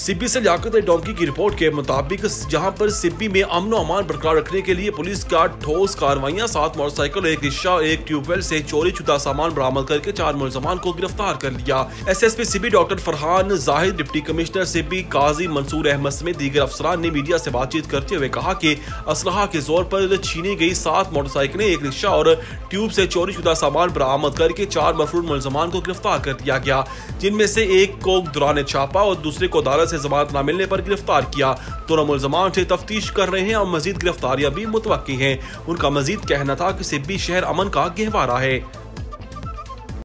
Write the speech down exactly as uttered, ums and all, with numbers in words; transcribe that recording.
सिब्बी से लियाकत डोंकी की रिपोर्ट के मुताबिक जहां पर सिब्बी में अमन अमान बरकरार रखने के लिए पुलिस का ठोस कार्रवाइयां, सात मोटरसाइकिल, एक रिक्शा, एक ट्यूबवेल से चोरी शुदा सामान बरामद करके चार मुलजमान को गिरफ्तार कर लिया। SSP Sibi doctor Farhan Zahid, deputy commissioner Sibi Qazi Mansoor Ahmed समेत दीगर अफसरान ने मीडिया से बातचीत करते हुए कहा कि असलहा के जोर पर छीनी गई सात मोटरसाइकिलें, एक रिक्शा और ट्यूब से चोरी शुदा सामान बरामद करके चार मफरूर मुलजमान को गिरफ्तार कर दिया गया, जिनमें से एक को दौरान छापा और दूसरे को अदालत से जमानत न मिलने पर गिरफ्तार किया। दोनों मुलजमान से तफ्तीश कर रहे हैं और मजीद गिरफ्तारियां भी मुतवक्की हैं। उनका मजीद कहना था कि सिब्बी शहर अमन का गहवारा है।